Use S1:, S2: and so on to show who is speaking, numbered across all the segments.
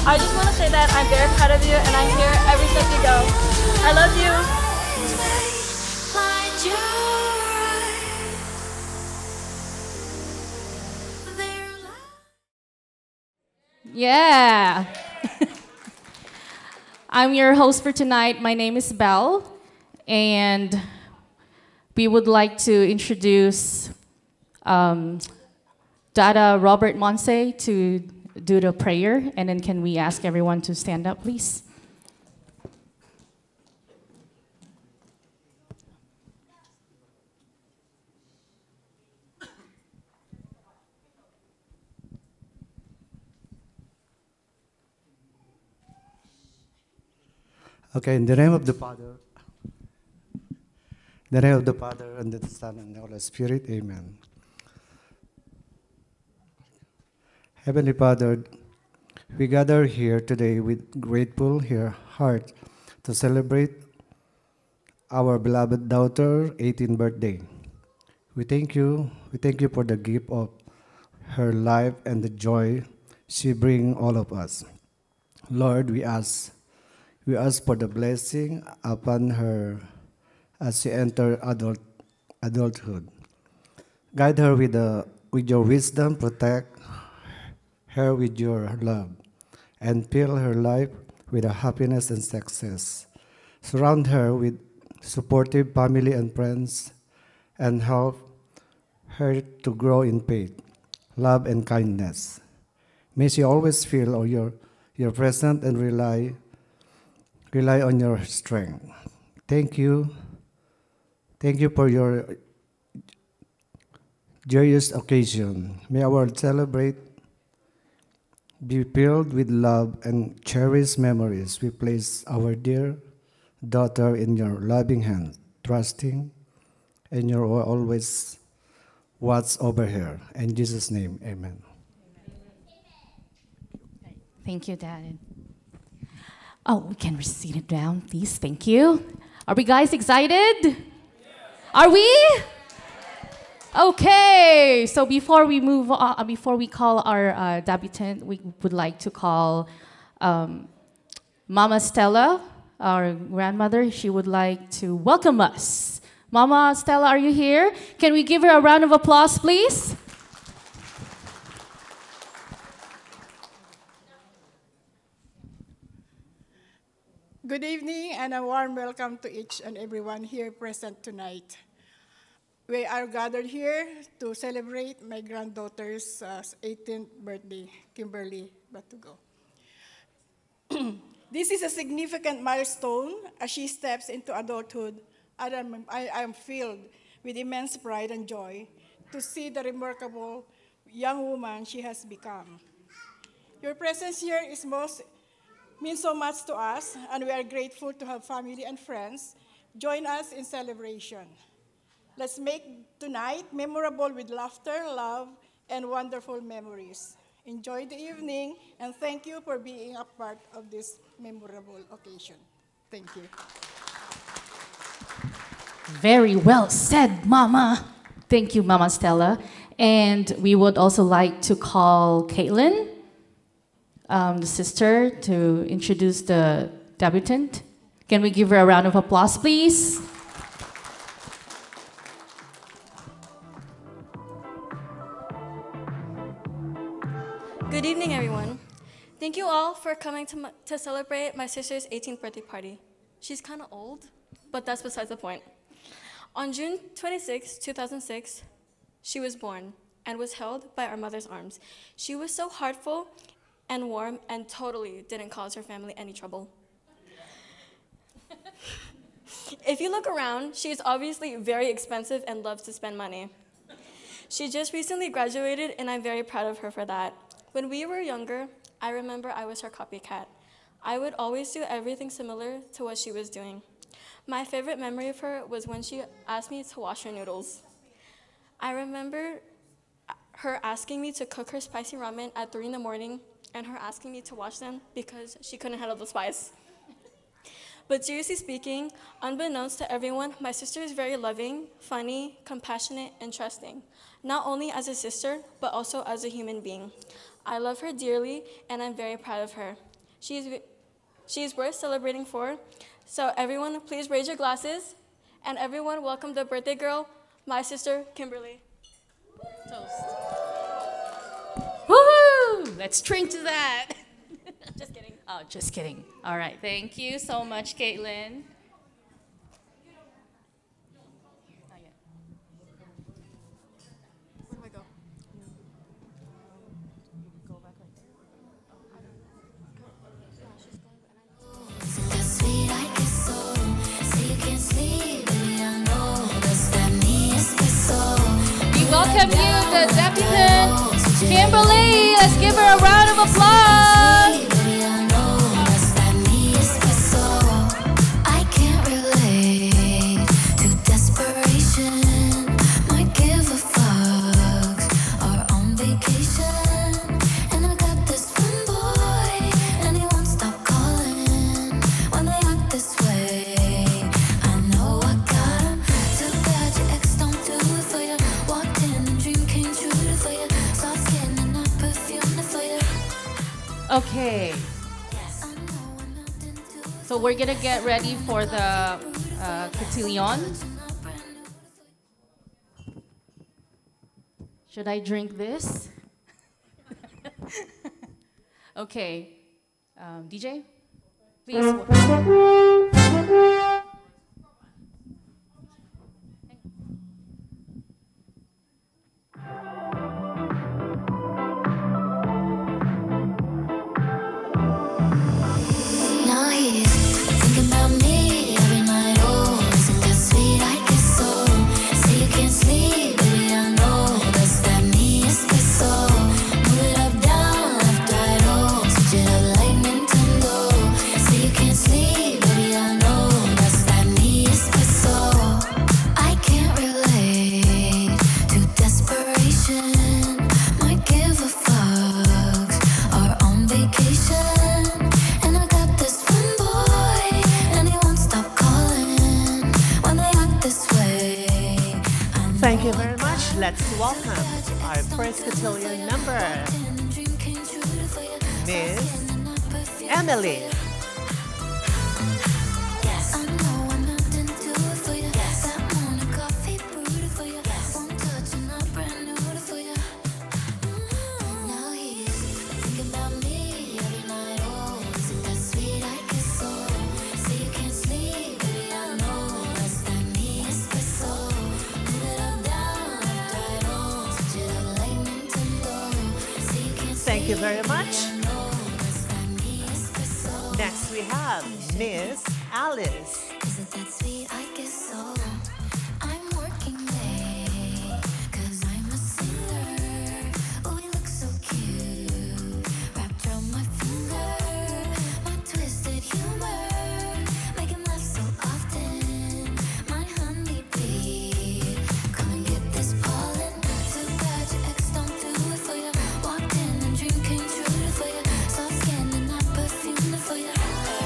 S1: I just want to say that I'm very proud of you and I'm here every step you go. I love you.
S2: Yeah. I'm your host for tonight. My name is Belle, and we would like to introduce Dada Robert Monse to do the prayer, and then can we ask everyone to stand up, please?
S3: Okay, in the name of the Father, in the name of the Father, and the Son, and the Holy Spirit, amen. Heavenly Father, we gather here today with grateful heart to celebrate our beloved daughter's 18th birthday. We thank you for the gift of her life and the joy she brings all of us. Lord, we ask for the blessing upon her as she enters adulthood. Guide her with your wisdom, protect her with your love, and fill her life with a happiness and success. Surround her with supportive family and friends, and help her to grow in faith, love, and kindness. May she always feel your presence and rely on your strength. Thank you. Thank you for your joyous occasion. May our celebrate be filled with love and cherished memories. We place our dear daughter in your loving hands, trusting and you always watch over her. In Jesus' name, amen.
S2: Thank you, Dad. Oh, we can sit it down, please. Thank you. Are we guys excited? Are we? Okay. So before we move on, before we call our debutant, we would like to call Mama Stella, our grandmother. She would like to welcome us. Mama Stella, are you here? Can we give her a round of applause, please?
S4: Good evening and a warm welcome to each and everyone here present tonight. We are gathered here to celebrate my granddaughter's 18th birthday, Kimberly Batugo. This is a significant milestone as she steps into adulthood, and I am filled with immense pride and joy to see the remarkable young woman she has become. Your presence here means so much to us, and we are grateful to have family and friends join us in celebration. Let's make tonight memorable with laughter, love, and wonderful memories. Enjoy the evening, and thank you for being a part of this memorable occasion. Thank you.
S2: Very well said, Mama. Thank you, Mama Stella. And we would also like to call Caitlin, the sister, to introduce the debutant. Can we give her a round of applause, please?
S1: Good evening, everyone. Thank you all for coming to celebrate my sister's 18th birthday party. She's kind of old, but that's besides the point. On June 26, 2006, she was born and was held by our mother's arms. She was so heartful and warm and totally didn't cause her family any trouble. If you look around, she's obviously very expensive and loves to spend money. She just recently graduated, and I'm very proud of her for that. When we were younger, I remember I was her copycat. I would always do everything similar to what she was doing. My favorite memory of her was when she asked me to wash her noodles. I remember her asking me to cook her spicy ramen at 3 in the morning and her asking me to wash them because she couldn't handle the spice. But seriously speaking, unbeknownst to everyone, my sister is very loving, funny, compassionate, and trusting, not only as a sister, but also as a human being. I love her dearly, and I'm very proud of her. She's, she's worth celebrating for. So everyone, please raise your glasses. And everyone, welcome the birthday girl, my sister, Kimberly.
S2: Toast. Woohoo! Let's drink to that.
S1: Just kidding.
S2: Oh, just kidding. All right, thank you so much, Caitlin.
S1: Where do I go?
S2: We welcome you, the debutante, Kimberly. Let's give her a round of applause. Okay. So we're gonna get ready for the cotillion. Should I drink this? Okay. DJ, please.
S5: Now he's thinking about me every night. Oh, isn't that sweet? I guess so. Say you can't sleep, baby. I know that's that me espresso. Move it up, down, left, right. Oh, switch it up like Nintendo. Say you can't sleep, baby. I know that's that me espresso. I can't relate to desperation. Might give a fuck. Are on vacation.
S6: Thank you very much. Let's welcome our first cotillion member, Miss Emily. Thank you very much. Next we have Miss Alice.
S5: Isn't that sweet? I guess so. I'm working late, 'cause I'm a singer. Oh, you look so cute. Wrapped around my finger. My twisted humor. Make him laugh so often. My honeybee. Come and get this pollen. Too bad your ex don't do it for you. Walked in and dream came true for you. Soft skin and not perfume for you.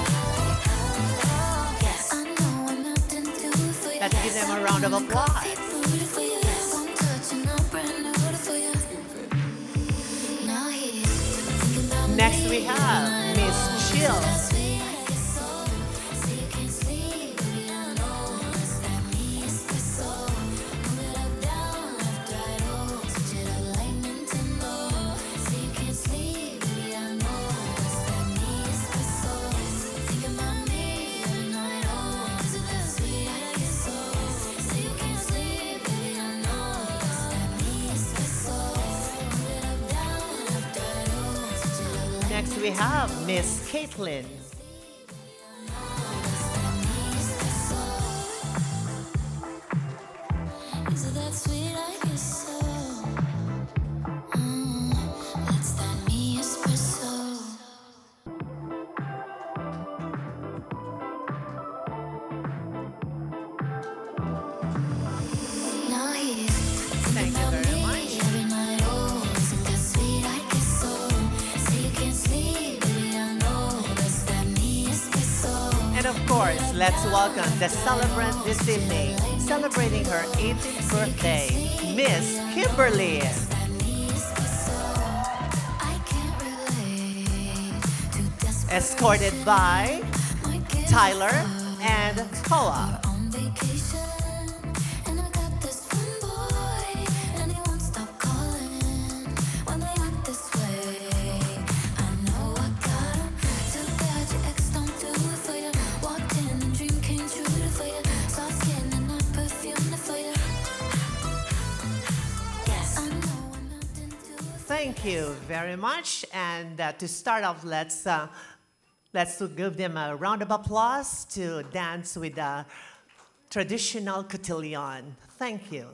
S6: Let's give them a round of applause. Next we have Miss Chill. Next we have Miss Caitlin.
S5: Is it that sweet? I guess so. That's that me espresso. Now he's
S6: Thank you very much.
S5: every night. Oh, isn't that sweet? I guess so. Say you can't sleep, baby. I know that's that me espresso.
S6: And of course, let's welcome the celebrant this evening, celebrating her 18th birthday, Miss Kimberly. escorted by Tyler and Koa.
S5: On vacation, and I got this one boy, and he won't stop calling when they act this way. I know I got him. Too bad your ex don't do it for you. Walked in and dream came true for you. Soft skin and not perfume for you. Yes, I know I'm not into it.
S6: Thank you very much. And to start off, let's give them a round of applause to dance with the traditional cotillion. Thank you.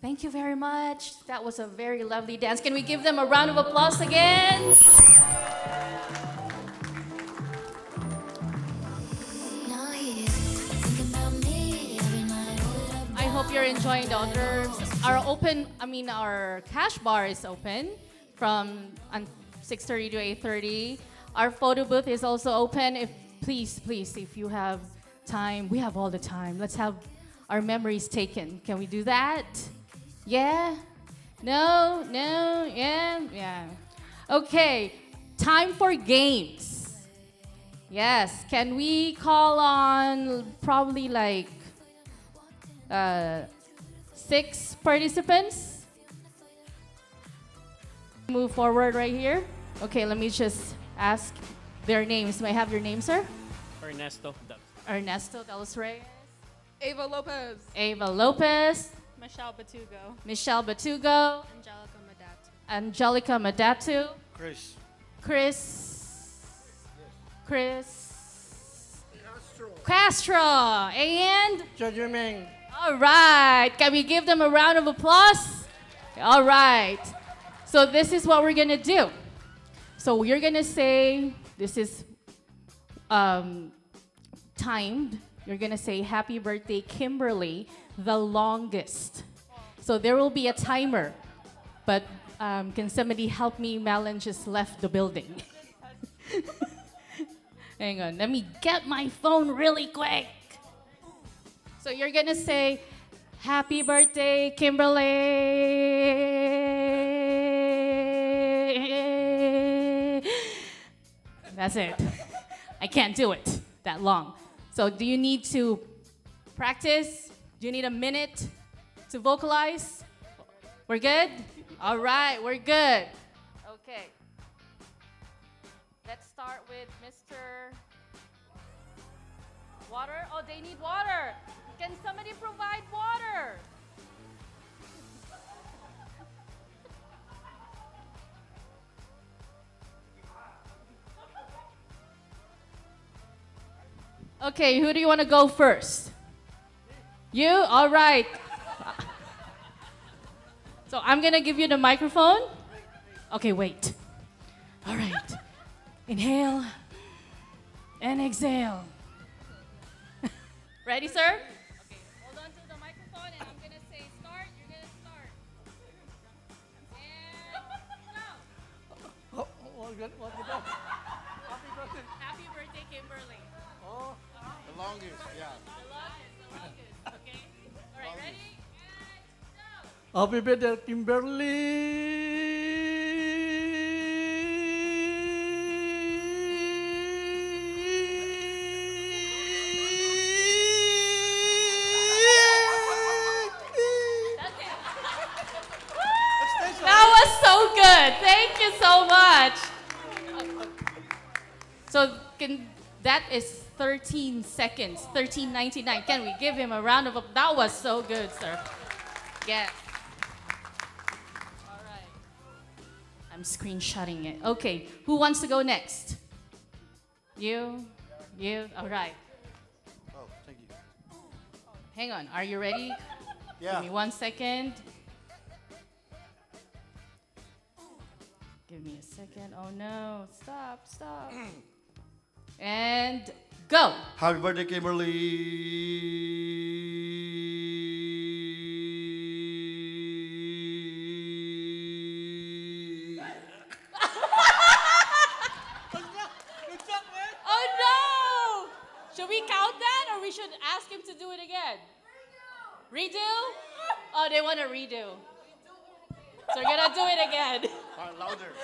S2: Thank you very much. That was a very lovely dance. Can we give them a round of applause again?
S5: Now here, thinking about me every night.
S2: I hope you're enjoying the hors d'oeuvres. Our cash bar is open from 6:30 to 8:30. Our photo booth is also open. Please, if you have time, we have all the time. Let's have our memories taken. Can we do that? Yeah? No? Yeah. Okay, time for games. Yes, can we call on probably like 6 participants? Move forward right here. Okay, let me just ask their names. May I have your name, sir?
S7: Ernesto.
S2: Ernesto Delos Reyes.
S8: Ava Lopez.
S2: Ava Lopez.
S8: Michelle Batugo.
S2: Michelle Batugo.
S8: Angelica Madatu.
S2: Angelica Madatu.
S3: Chris.
S2: Chris. Castro. And?
S3: Judgment.
S2: All right. Can we give them a round of applause? All right. So this is what we're going to do. So you're going to say, this is timed. You're going to say, happy birthday, Kimberly, the longest. So there will be a timer. But can somebody help me? Malin just left the building. Hang on. Let me get my phone really quick. So you're going to say, happy birthday, Kimberly. That's it. I can't do it that long. So do you need to practice? Do you need a minute to vocalize? We're good? All right, we're good. Okay. Let's start with Mr. Water. Oh, they need water. Can somebody provide water? Okay, who do you want to go first? You? All right. So I'm going to give you the microphone. Okay, wait. All right. Inhale and exhale. Ready, sir? Okay, hold on to the microphone and I'm going to say start. You're going to start. And go. Happy birthday, Kimberly.
S9: Oh, the longest, yeah.
S2: The longest. Okay. All right, ready? And go.
S9: Happy birthday,
S2: That was so good. Thank you so much. So that is 13 seconds, 13.99. Can we give him a round of applause? That was so good, sir. Yes. All right. I'm screenshotting it. Okay, who wants to go next? You? All right.
S9: Oh, thank you.
S2: Hang on, are you ready?
S9: Yeah.
S2: Give me 1 second. Give me a second. Oh no, stop. And go.
S9: Happy birthday, Kimberly.
S2: Oh no! Should we count that or we should ask him to do it again? Redo? Oh, they want to redo. So we're going to do it again.
S9: Louder.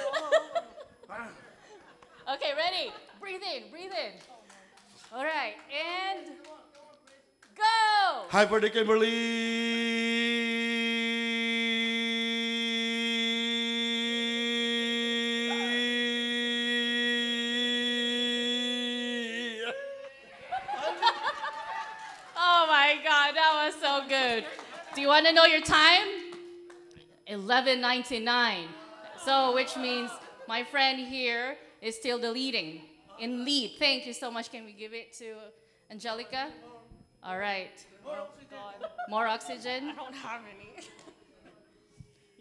S2: Okay, ready? Breathe in. All right, and go!
S9: Happy birthday, Kimberly.
S2: Oh my God, that was so good. Do you want to know your time? 11:99. So, which means my friend here is still the lead. Thank you so much. Can we give it to Angelica? All right. More oxygen.
S8: I don't have any.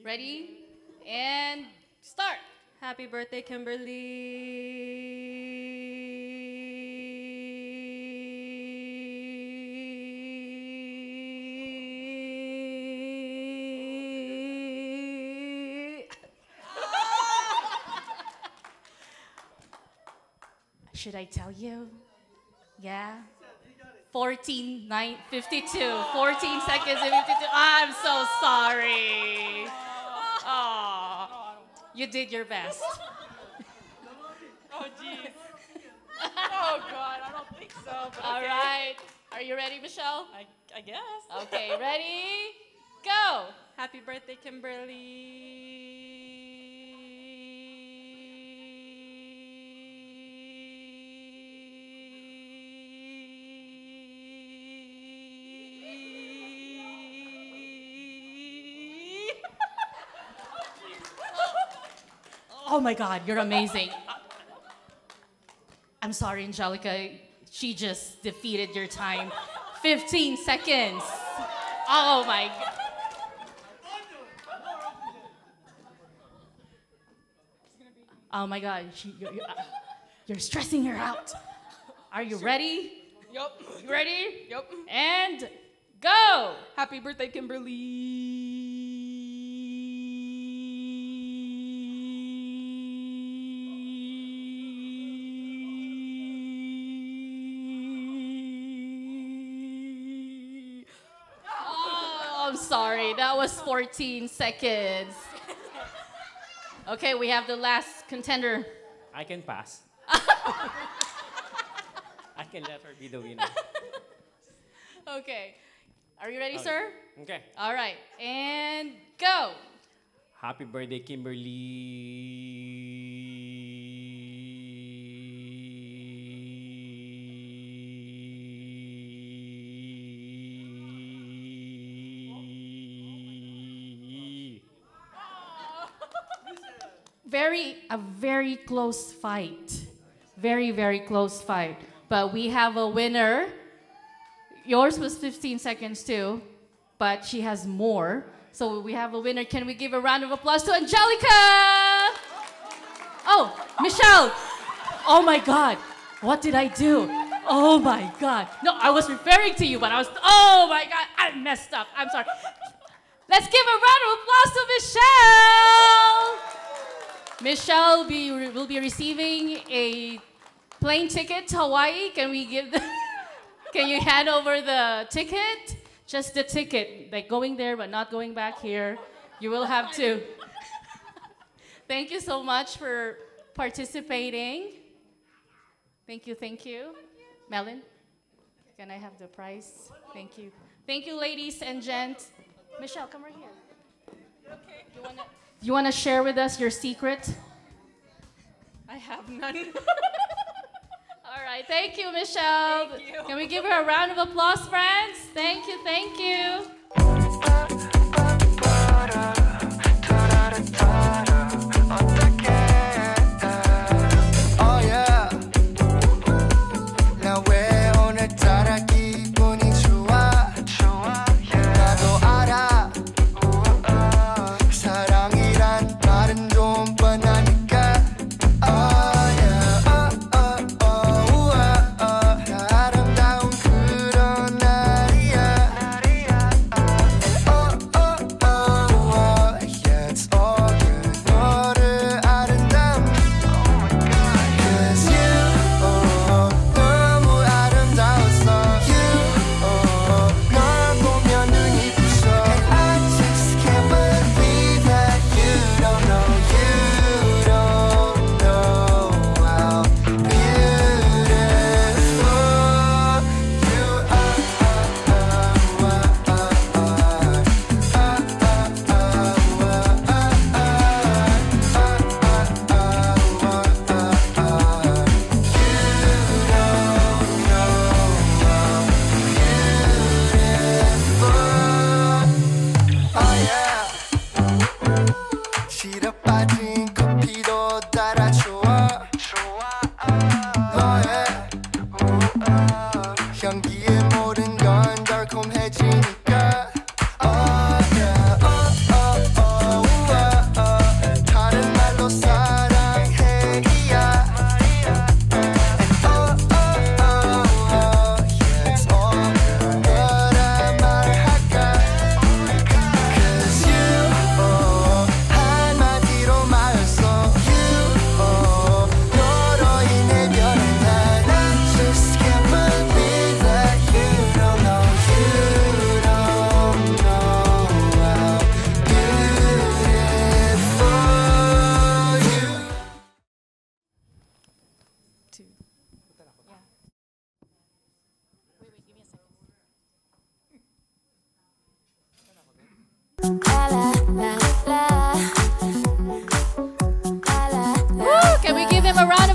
S2: Ready? And start.
S8: Happy birthday, Kimberly.
S2: Should I tell you? Yeah? 14, 9, 52. 14 seconds and 52. I'm so sorry. Oh, you did your best.
S8: Oh, jeez. Oh, God, I don't think so. But
S2: All
S8: okay.
S2: right. Are you ready, Michelle?
S8: I guess.
S2: Okay, ready? Go.
S8: Happy birthday, Kimberly.
S2: Oh my God, you're amazing. I'm sorry, Angelica. She just defeated your time. 15 seconds. Oh my God. Oh my God, you're stressing her out. Are you ready?
S8: Yup.
S2: You ready?
S8: Yup.
S2: And go.
S8: Happy birthday, Kimberly.
S2: Oh, I'm sorry. That was 14 seconds. Okay, we have the last contender.
S7: I can pass. I can let her be the winner.
S2: Okay. Are you ready,
S7: Okay.
S2: sir?
S7: Okay.
S2: All right. And go.
S7: Happy birthday, Kimberly.
S2: A very close fight. Very, very close fight. But we have a winner. Yours was 15 seconds too, but she has more. So we have a winner. Can we give a round of applause to Angelica? Oh, Michelle. Oh my God. What did I do? Oh my God. No, I was referring to you, but I was, oh my God. I messed up. I'm sorry. Let's give a round of applause to Michelle. Michelle will be receiving a plane ticket to Hawaii. Can we give the, can you hand over the ticket? Just the ticket, like going there but not going back here. You will have to. Thank you so much for participating. Thank you, thank you. Melon, can I have the prize? Thank you. Thank you, ladies and gents. Michelle, come right here.
S8: Okay.
S2: You wanna share with us your secret?
S8: I have none.
S2: All right, thank you, Michelle.
S8: Thank you.
S2: Can we give her a round of applause, friends? Thank you, thank you.
S10: Oh yeah. 나 왜 오늘따라 기분이 좋아? 나도 알아. 사랑이란 말은 좀 뻔하니까. Oh yeah. 아름다운 그런 날이야.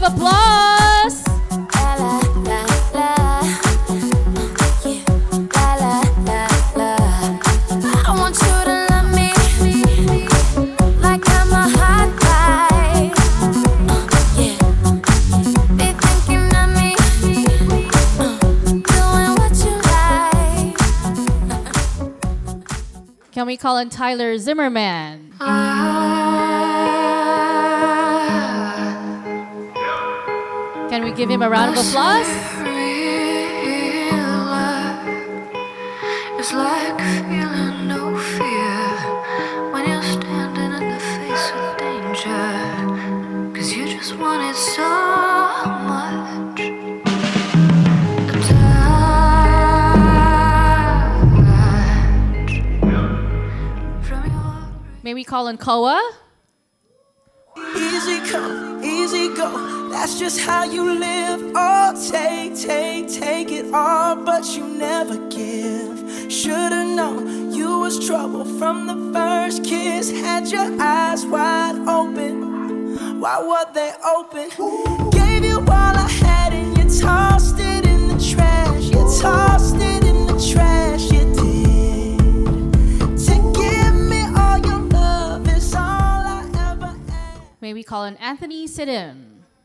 S2: of applause.
S5: La la la la. Yeah. La la la la. I want you to love me like I'm a hot guy. Yeah. Be thinking of me, doing what you like.
S2: Can we call on Tyler Zimmerman? Can we give him a round of applause?
S5: It's like feeling no fear when you're standing in the face of danger. 'Cause you just want it so much.
S2: May we call on Koa?
S11: Easy come, easy go. That's just how you live. Oh, take it all, but you never give. Should've known you was trouble from the first kiss. Had your eyes wide open. Why were they open? Gave you all I had and you tossed it in the trash. You tossed it in the trash. You did. To give me all your love is all I ever had.
S2: May we call on Anthony Sidim?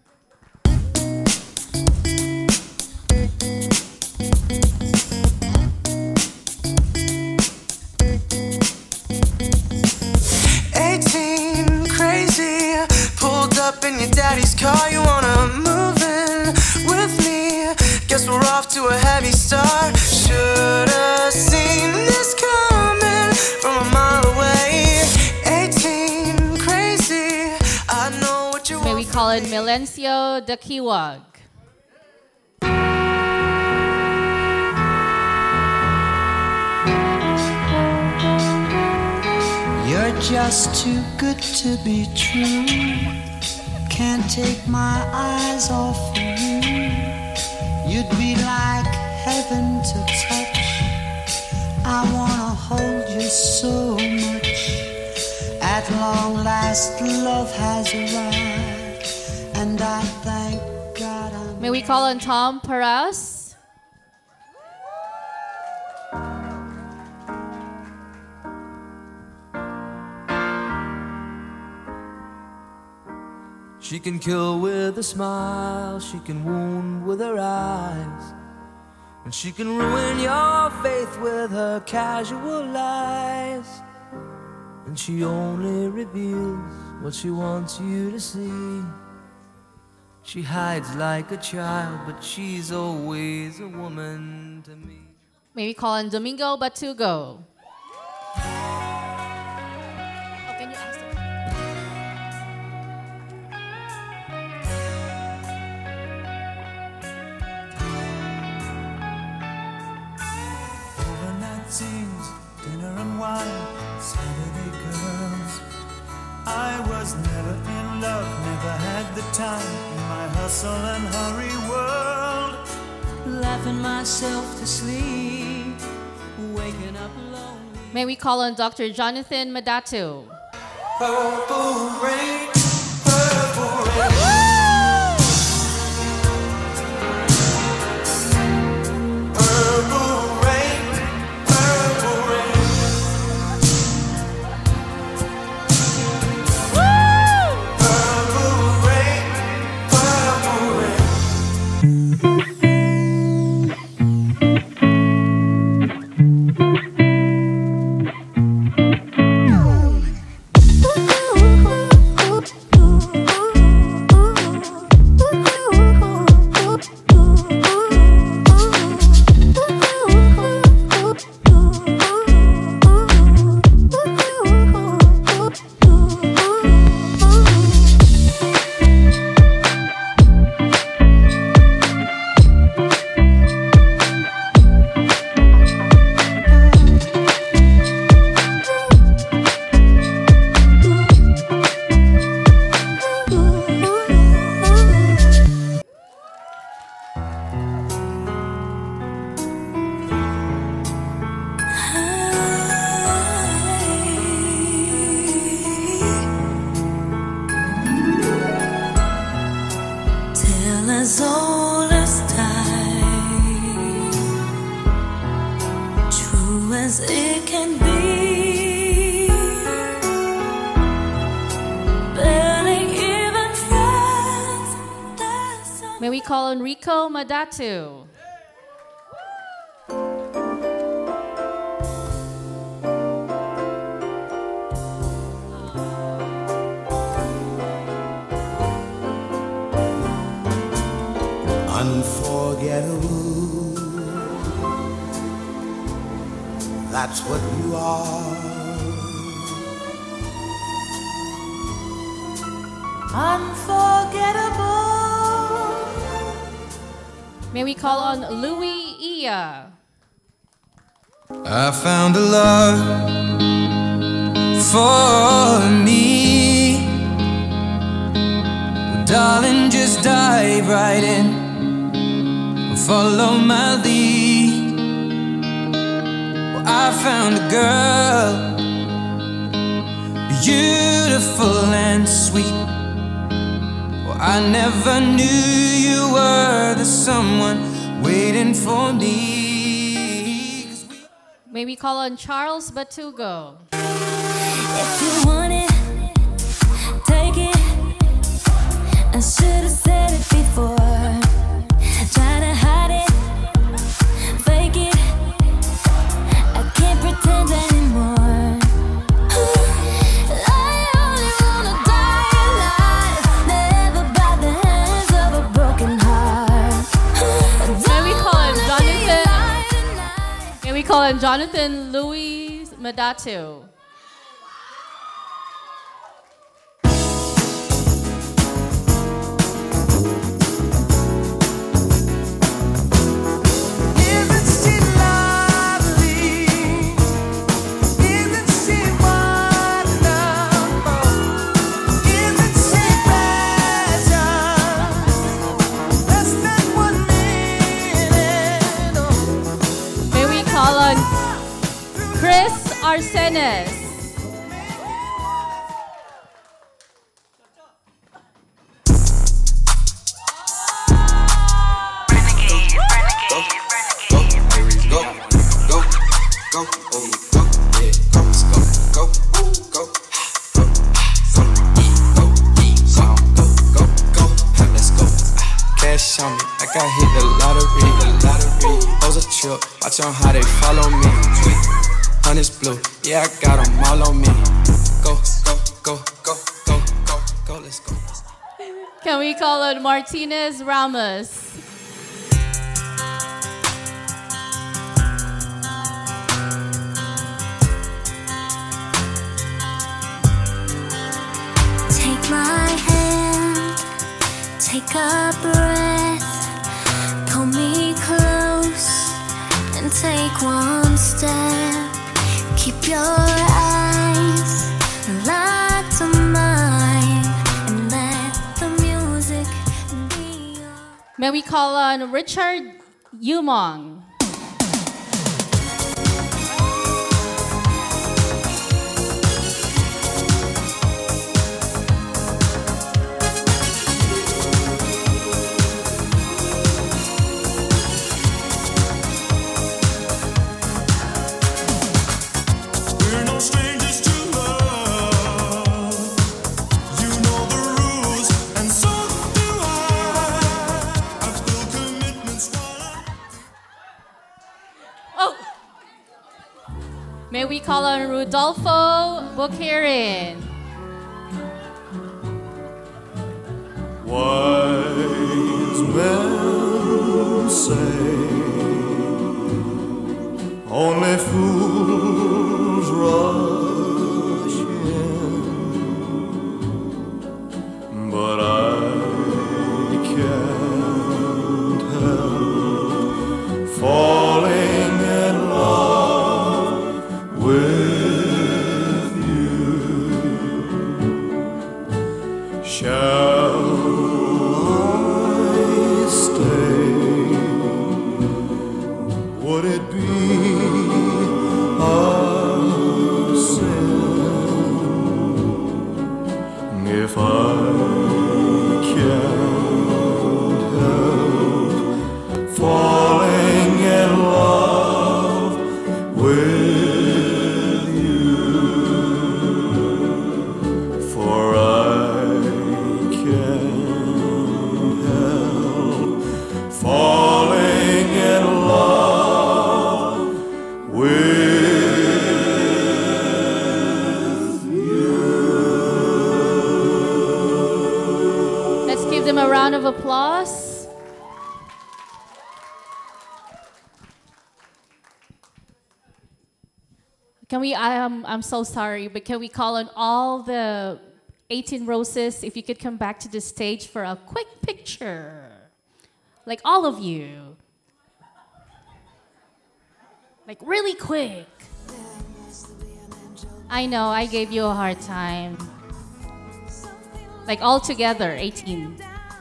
S10: 18, crazy. Pulled up in your daddy's car. You wanna move in with me? Guess we're off to a heavy start. Should've seen this coming from a mile away. 18, crazy. I know what you
S2: May
S10: want.
S2: we call on Milencio Dakiwag?
S12: You're just too good to be true. Can't take my eyes off of you. You'd be like heaven to touch. I wanna hold you so much. At long last, love has arrived, and I thank God I'm.
S2: May we call on Tom Paras?
S13: She can kill with a smile, she can wound with her eyes, and she can ruin your faith with her casual lies. And she only reveals what she wants you to see. She hides like a child, but she's always a woman to me.
S2: May we call on Domingo Batugo?
S14: Overnight scenes, dinner and wine, Saturday girls. I was never in love, never had the time in my hustle and hurry world.
S12: Laughing myself to sleep, waking up lonely.
S2: May we call on Dr. Jonathan Madatu?
S14: Purple rain, purple rain. Purple rain, purple rain. Purple rain, purple rain.
S2: we call on Rico Madatu?
S10: Unforgettable, that's what you are.
S2: Unforgettable. May we call on Louis Iya?
S13: I found a love for me. Darling, just dive right in. Follow my lead. Well, I found a girl, beautiful and sweet. Well, I never knew you were the someone waiting for me.
S2: May we call on Charles Batugo?
S5: If you want it, take it. I should have said it before. Try to hide it, fake it. I can't pretend anymore. I only wanna die alive, never by the hands of a broken heart.
S2: May we call on Jonathan? May we call on Jonathan Louis Madatu? Chris Arsenes.
S13: Cash on me, like I hit the lottery. Hoes a trip, watch on how they follow me. Honey's blue, yeah, I got them all on me. Go, go, go, go, go, go, go, let's go.
S2: Can we call on Martinez Ramos?
S5: Take my hand, take a breath, pull me close and take one step. Keep your eyes locked on mine and let the music be on.
S2: May we call on Richard Yumong? May we call on Rudolfo Bukirin?
S14: Wise men say only fools rush in, but I can't help falling in love with you. Shall I stay? Would it be a
S2: round of applause. Can we, I'm so sorry, but can we call on all the 18 roses, if you could come back to the stage for a quick picture? Like all of you. Like really quick. I know, I gave you a hard time. Like all together, 18.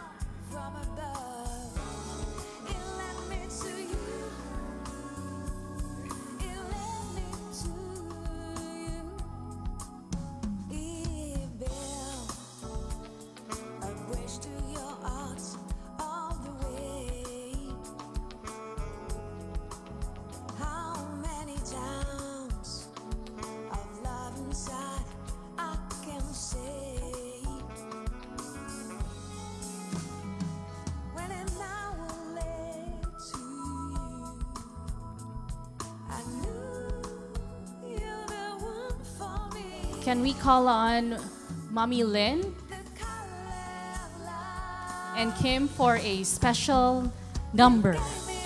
S2: Can we call on Mommy Lynn and Kim for a special number?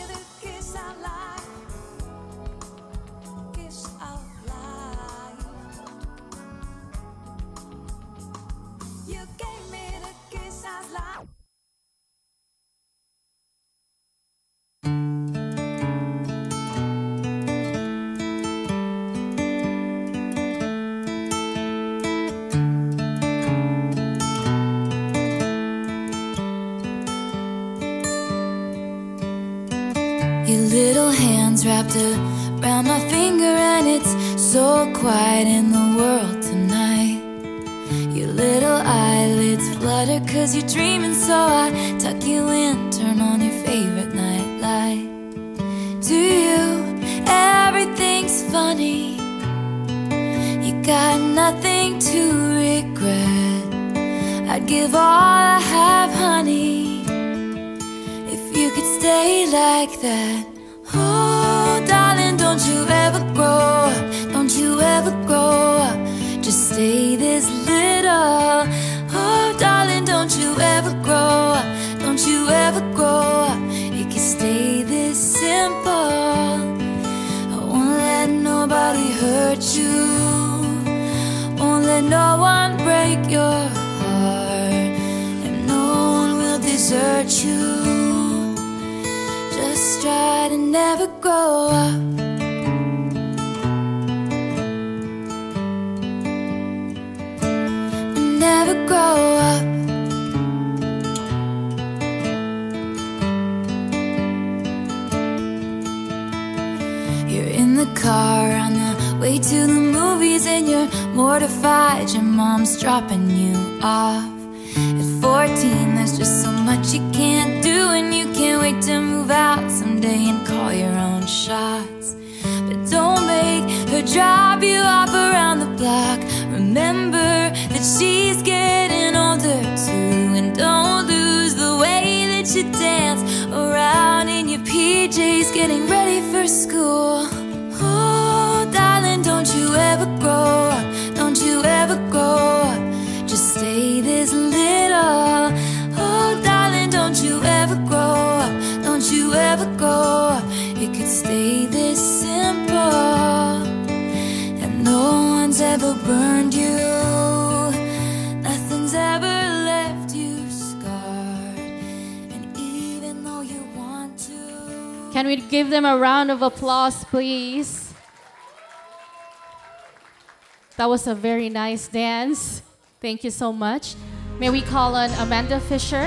S5: Your little hands wrapped around my finger, and it's so quiet in the world tonight. Your little eyelids flutter 'cause you're dreaming, so I tuck you in, turn on your favorite nightlight. To you, everything's funny. You got nothing to regret. I'd give all I have, honey, if you could stay like that. Oh, darling, don't you ever grow up. Don't you ever grow up. Just stay this little. Oh, darling, don't you ever grow up. Don't you ever grow up. It can stay this simple. I won't let nobody hurt you. Won't let no one break your heart. And no one will desert you. Just try to never grow up. Never grow up. You're in the car on the way to the movies, and you're mortified your mom's dropping you off. At 14, there's just so much you can't do, and you can't wait to move out someday and call your own shots. But don't make her drop you off around the block. Remember that she's getting older too, and don't lose the way that you dance around in your PJs getting ready for school. Oh, darling, don't you ever grow up. Don't you ever grow up. Just stay this little. Oh, darling, don't you ever grow up. Don't you ever grow up. It could stay this simple. And no one's ever burned you. Nothing's ever left you scarred. And even though you want to.
S2: Can we give them a round of applause, please? That was a very nice dance. Thank you so much. May we call on Amanda Fisher?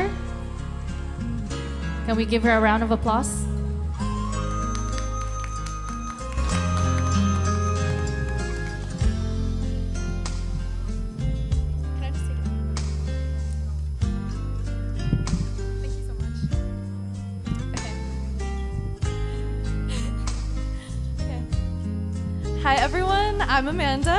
S2: Can we give her a round of applause?
S15: Can I just take it? Thank you so much. Okay. Hi everyone, I'm Amanda.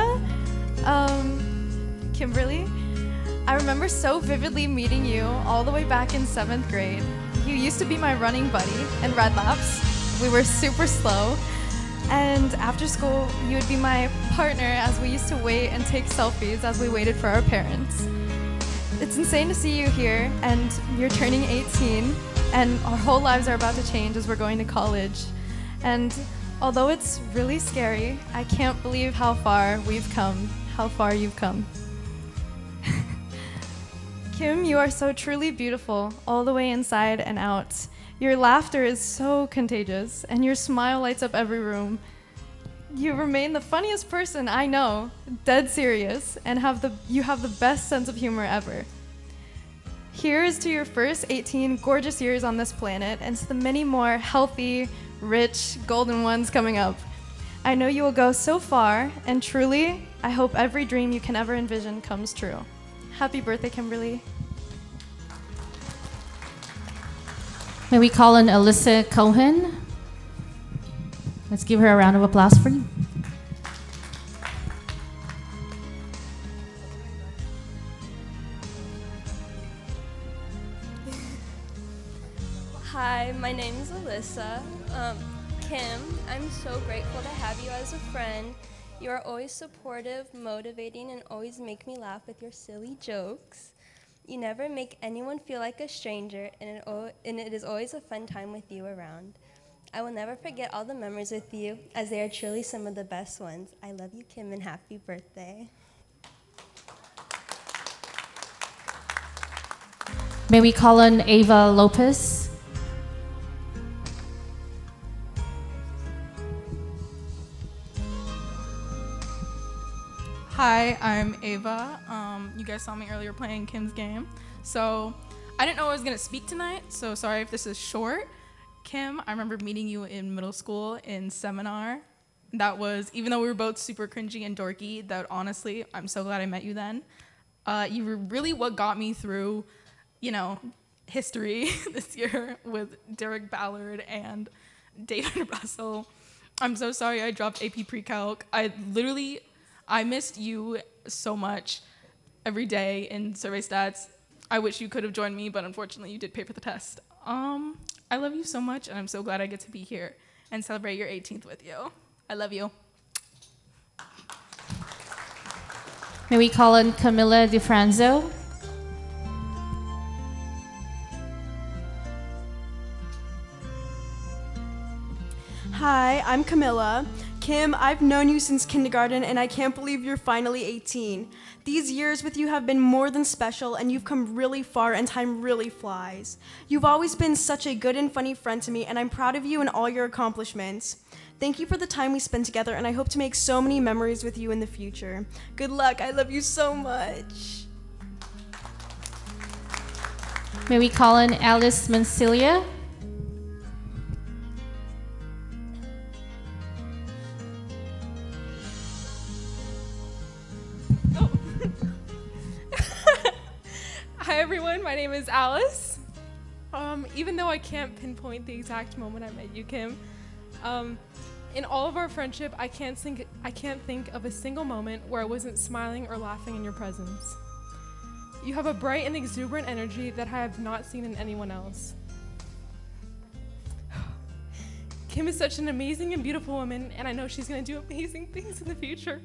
S15: Kimberly. I remember so vividly meeting you all the way back in 7th grade. You used to be my running buddy in Red Laps. We were super slow. And after school, you would be my partner as we used to wait and take selfies as we waited for our parents. It's insane to see you here, and you're turning 18, and our whole lives are about to change as we're going to college. And although it's really scary, I can't believe how far we've come, how far you've come. Kim, you are so truly beautiful, all the way inside and out. Your laughter is so contagious, and your smile lights up every room. You remain the funniest person I know, dead serious, and you have the best sense of humor ever. Here's to your first 18 gorgeous years on this planet, and to the many more healthy, rich, golden ones coming up. I know you will go so far, and truly, I hope every dream you can ever envision comes true. Happy birthday, Kimberly.
S2: May we call on Alyssa Cohen? Let's give her a round of applause for you.
S16: Hi, my name is Alyssa. Kim, I'm so grateful to have you as a friend. You are always supportive, motivating, and always make me laugh with your silly jokes. You never make anyone feel like a stranger, and it is always a fun time with you around. I will never forget all the memories with you, as they are truly some of the best ones. I love you, Kim, and happy birthday.
S2: May we call on Ava Lopez?
S8: Hi, I'm Ava. You guys saw me earlier playing Kim's game. So I didn't know I was gonna speak tonight, so sorry if this is short. Kim, I remember meeting you in middle school in seminar. That was, even though we were both super cringy and dorky, that honestly, I'm so glad I met you then. You were really what got me through, you know, history this year with Derek Ballard and David Russell. I'm so sorry I dropped AP Pre-Calc. I missed you so much every day in survey stats. I wish you could have joined me, but unfortunately you did pay for the test. I love you so much, and I'm so glad I get to be here and celebrate your 18th with you. I love you.
S2: May we call on Camilla DiFranzo?
S17: Hi, I'm Camilla. Kim, I've known you since kindergarten, and I can't believe you're finally 18. These years with you have been more than special, and you've come really far, and time really flies. You've always been such a good and funny friend to me, and I'm proud of you and all your accomplishments. Thank you for the time we spent together, and I hope to make so many memories with you in the future. Good luck. I love you so much.
S2: May we call on Alice Mancilia?
S18: Hi everyone, my name is Alice. Even though I can't pinpoint the exact moment I met you, Kim, in all of our friendship, I can't think of a single moment where I wasn't smiling or laughing in your presence. You have a bright and exuberant energy that I have not seen in anyone else. Kim is such an amazing and beautiful woman, and I know she's gonna do amazing things in the future.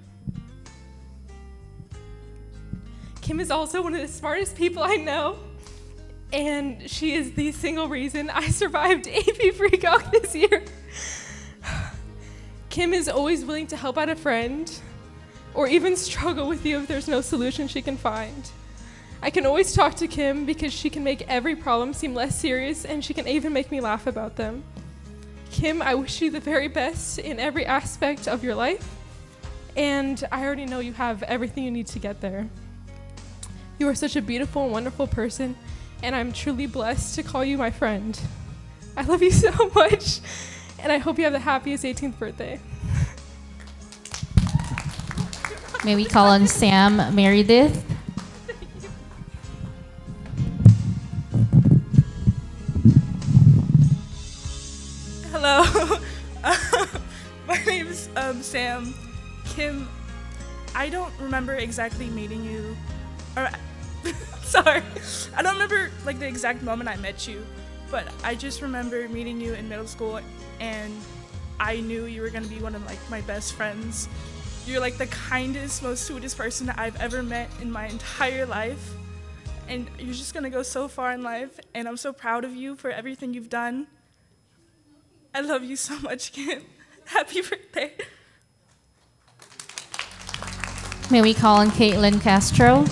S18: Kim is also one of the smartest people I know, and she is the single reason I survived AP Pre-Calc this year. Kim is always willing to help out a friend, or even struggle with you if there's no solution she can find. I can always talk to Kim because she can make every problem seem less serious, and she can even make me laugh about them. Kim, I wish you the very best in every aspect of your life, and I already know you have everything you need to get there. You are such a beautiful and wonderful person, and I'm truly blessed to call you my friend. I love you so much, and I hope you have the happiest 18th birthday.
S2: May we call on Sam Meredith?
S19: Hello. My name is Sam. Kim, I don't remember exactly meeting you, or sorry, I don't remember like the exact moment I met you, but I just remember meeting you in middle school, and I knew you were gonna be one of like my best friends. You're like the kindest, most sweetest person that I've ever met in my entire life, and you're just gonna go so far in life, and I'm so proud of you for everything you've done. I love you so much, Kim. Happy birthday.
S2: May we call on Caitlin Castro?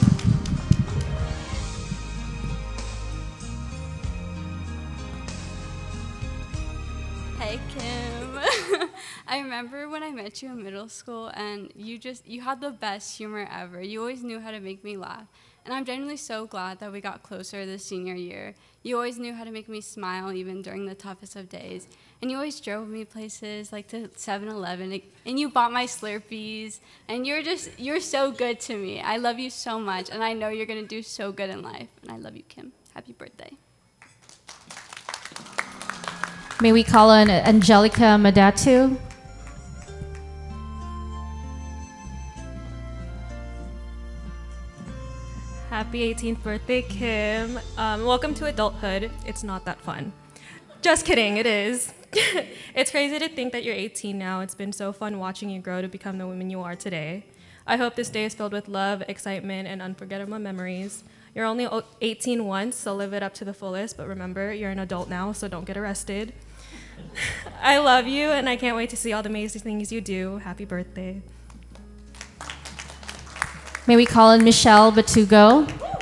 S20: Hey, Kim. I remember when I met you in middle school, and you had the best humor ever. You always knew how to make me laugh. And I'm genuinely so glad that we got closer this senior year. You always knew how to make me smile even during the toughest of days. And you always drove me places like to 7-Eleven, and you bought my Slurpees. And you're so good to me. I love you so much, and I know you're gonna do so good in life. And I love you, Kim. Happy birthday.
S2: May we call on Angelica Madatu?
S21: Happy 18th birthday, Kim. Welcome to adulthood. It's not that fun. Just kidding, it is. It's crazy to think that you're 18 now. It's been so fun watching you grow to become the woman you are today. I hope this day is filled with love, excitement, and unforgettable memories. You're only 18 once, so live it up to the fullest, but remember, you're an adult now, so don't get arrested. I love you, and I can't wait to see all the amazing things you do. Happy birthday.
S2: May we call on Michelle Batugo?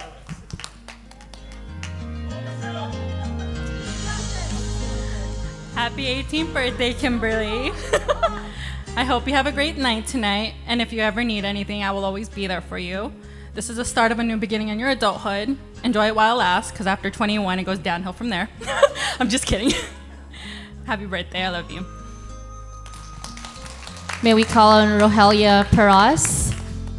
S22: Happy 18th birthday, Kimberly. I hope you have a great night tonight, and if you ever need anything, I will always be there for you. This is the start of a new beginning in your adulthood. Enjoy it while it lasts, because after 21, it goes downhill from there. I'm just kidding. Happy birthday, I love you.
S2: May we call on Rogelia Peraz?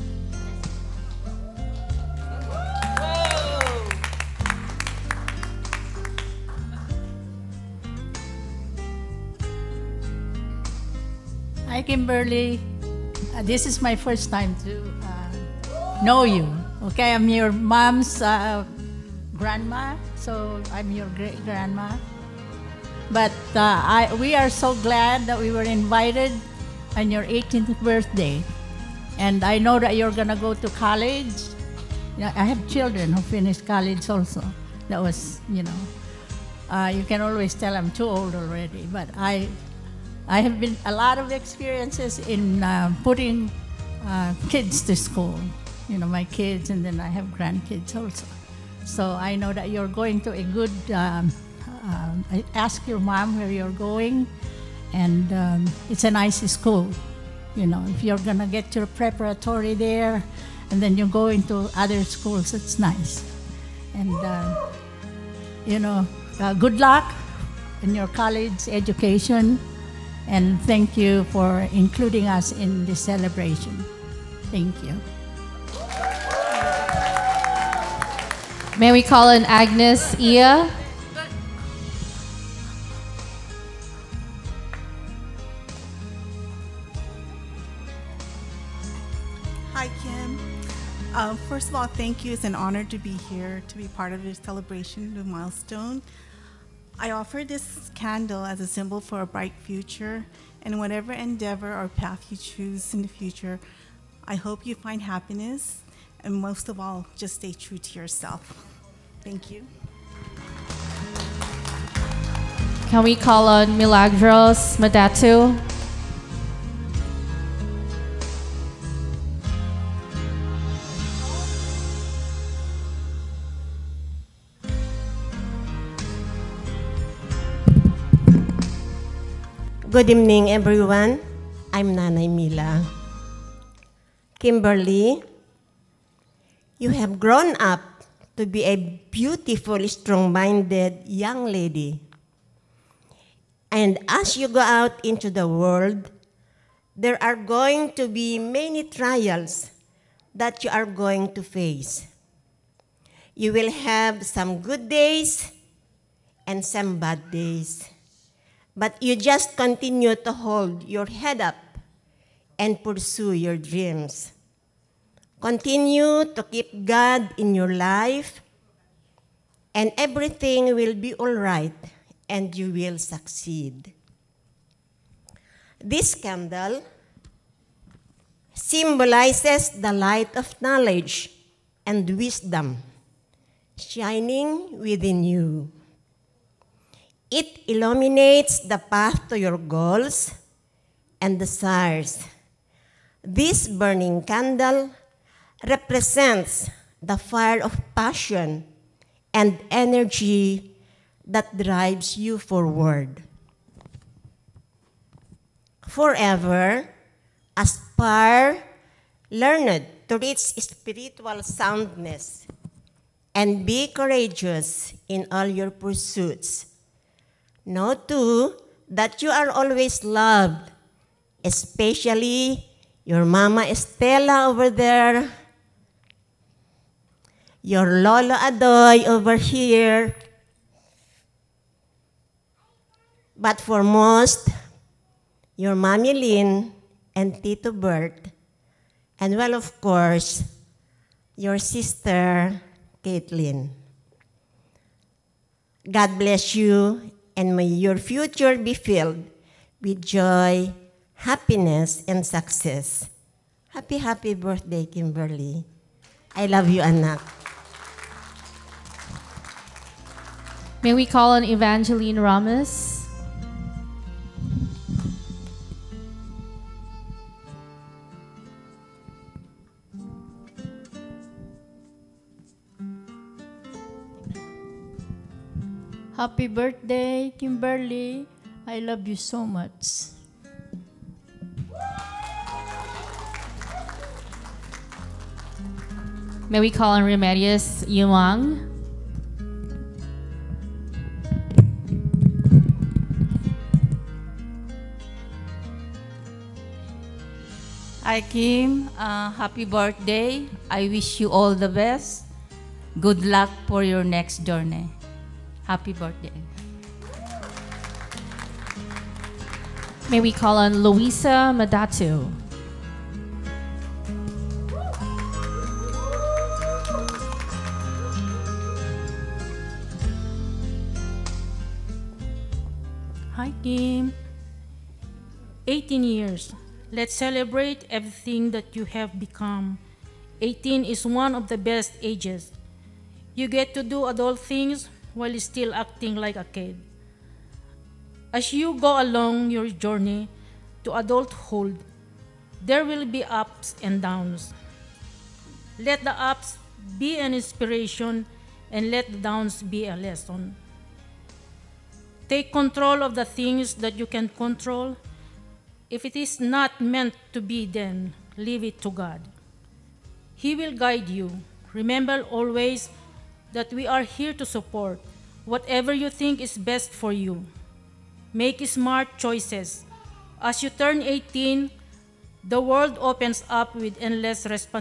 S23: Hi, Kimberly. This is my first time to know you. Okay, I'm your mom's grandma, so I'm your great grandma. But we are so glad that we were invited on your 18th birthday. And I know that you're gonna go to college. You know, I have children who finished college also. That was, you can always tell I'm too old already, but I have been a lot of experiences in putting kids to school. You know, my kids, and then I have grandkids also. So I know that you're going to a good, I ask your mom where you're going, and it's a nice school. You know, if you're gonna get your preparatory there, and then you go into other schools, it's nice. And, good luck in your college education. And thank you for including us in this celebration. Thank you.
S2: May we call on Agnes Ia?
S24: Hi, Kim. First of all, thank you. It's an honor to be here, to be part of this celebration, the milestone. I offer this candle as a symbol for a bright future, and whatever endeavor or path you choose in the future, I hope you find happiness, and most of all, just stay true to yourself. Thank you.
S2: Can we call on Milagros Madatu?
S25: Good evening, everyone. I'm Nanay Mila. Kimberly, you have grown up to be a beautiful, strong-minded young lady. And as you go out into the world, there are going to be many trials that you are going to face. You will have some good days and some bad days. But you just continue to hold your head up and pursue your dreams. Continue to keep God in your life, and everything will be all right, and you will succeed. This candle symbolizes the light of knowledge and wisdom. shining within you. It illuminates the path to your goals and desires. This burning candle represents the fire of passion and energy that drives you forward. Forever, aspire, learn to reach spiritual soundness, and be courageous in all your pursuits. Know too that you are always loved, especially your Mama Estela over there, your Lolo Adoy over here, but foremost, your Mommy Lynn and Tito Bert, and well, of course, your sister, Caitlin. God bless you, and may your future be filled with joy, happiness, and success. Happy, happy birthday, Kimberly. I love you, anak.
S2: May we call on Evangeline Ramos?
S23: Happy birthday, Kimberly. I love you so much.
S2: May we call on Remedios Yuang?
S1: Hi, Kim. Happy birthday. I wish you all the best. Good luck for your next journey. Happy birthday.
S2: May we call on Luisa Madatu?
S23: Hi, Kim. 18 years. Let's celebrate everything that you have become. 18 is one of the best ages. You get to do adult things while still acting like a kid. As you go along your journey to adulthood, there will be ups and downs. Let the ups be an inspiration and let the downs be a lesson. Take control of the things that you can control. If it is not meant to be, then leave it to God. He will guide you. Remember always that we are here to support whatever you think is best for you. Make smart choices. As you turn 18, the world opens up with endless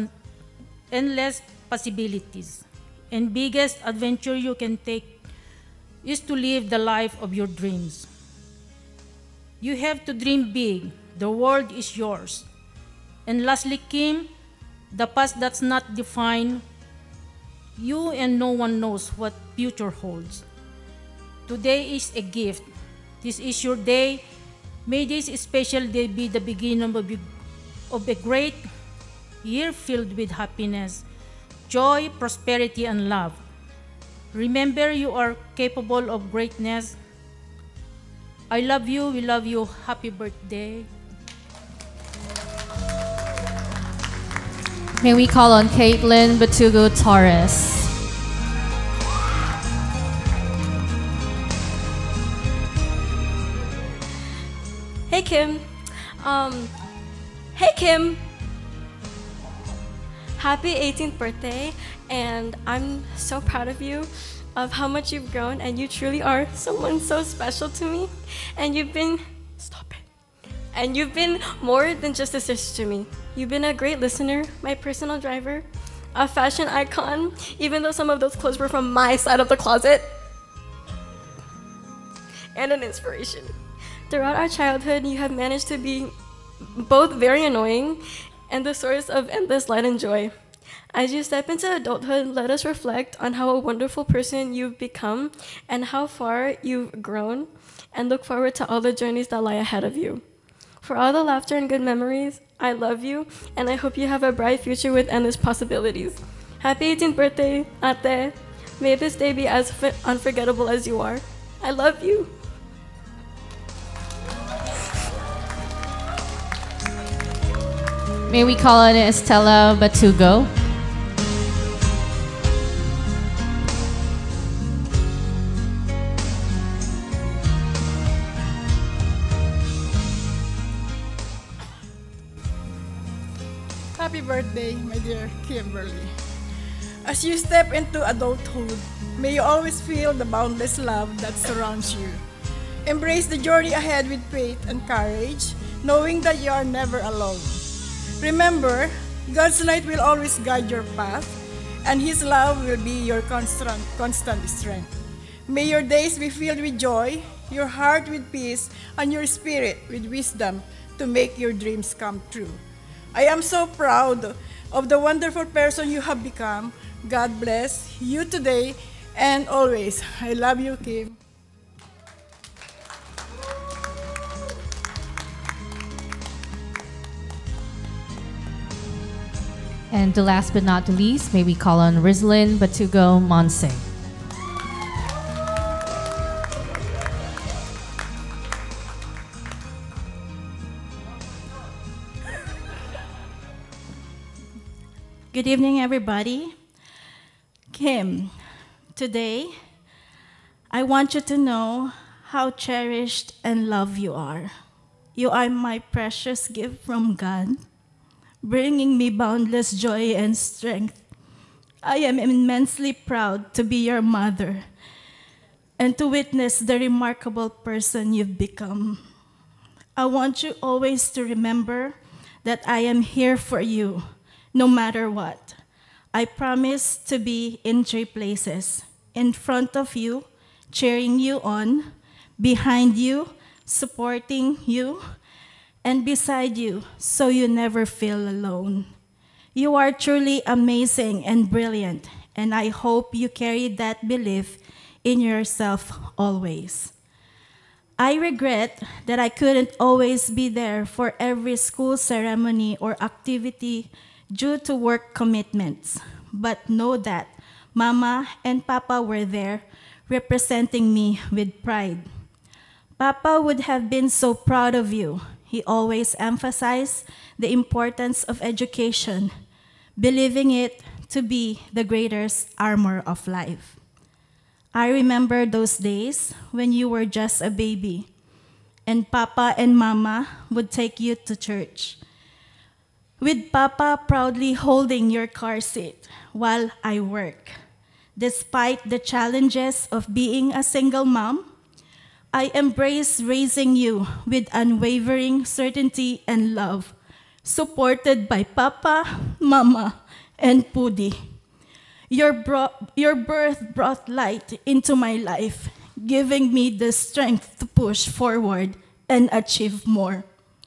S23: possibilities. And biggest adventure you can take is to live the life of your dreams. You have to dream big. The world is yours. And lastly, Kim, the past does not define you, and no one knows what future holds. Today is a gift. This is your day. May this special day be the beginning of a great year filled with happiness, joy, prosperity, and love. Remember, you are capable of greatness. I love you. We love you. Happy birthday.
S2: May we call on Caitlin Batugo Torres?
S3: Hey, Kim. Hey, Kim. Happy 18th birthday, and I'm so proud of you, of how much you've grown, and you truly are someone so special to me. And you've been, stop it. And you've been more than just a sister to me. You've been a great listener, my personal driver, a fashion icon, even though some of those clothes were from my side of the closet, and an inspiration. Throughout our childhood, you have managed to be both very annoying and the source of endless light and joy. As you step into adulthood, let us reflect on how a wonderful person you've become and how far you've grown, and look forward to all the journeys that lie ahead of you. For all the laughter and good memories, I love you, and I hope you have a bright future with endless possibilities. Happy 18th birthday, Ate. May this day be as unforgettable as you are. I love you.
S2: May we call on Estella Batugo?
S23: Happy birthday, my dear Kimberly. As you step into adulthood, may you always feel the boundless love that surrounds you. Embrace the journey ahead with faith and courage, knowing that you are never alone. Remember, God's light will always guide your path, and His love will be your constant strength. May your days be filled with joy, your heart with peace, and your spirit with wisdom to make your dreams come true. I am so proud of the wonderful person you have become. God bless you today and always. I love you, Kim.
S2: And the last but not the least, may we call on Rizlin Batugo Monse.
S23: Good evening, everybody. Kim, today, I want you to know how cherished and loved you are. You are my precious gift from God, bringing me boundless joy and strength. I am immensely proud to be your mother and to witness the remarkable person you've become. I want you always to remember that I am here for you, no matter what. I promise to be in 3 places: in front of you, cheering you on; behind you, supporting you; and beside you, so you never feel alone. You are truly amazing and brilliant, and I hope you carry that belief in yourself always. I regret that I couldn't always be there for every school ceremony or activity due to work commitments, but know that Mama and Papa were there representing me with pride. Papa would have been so proud of you. He always emphasized the importance of education, believing it to be the greatest armor of life. I remember those days when you were just a baby, and Papa and Mama would take you to church, with Papa proudly holding your car seat while I work. Despite the challenges of being a single mom, I embrace raising you with unwavering certainty and love, supported by Papa, Mama, and Pudi. Your birth brought light into my life, giving me the strength to push forward and achieve more.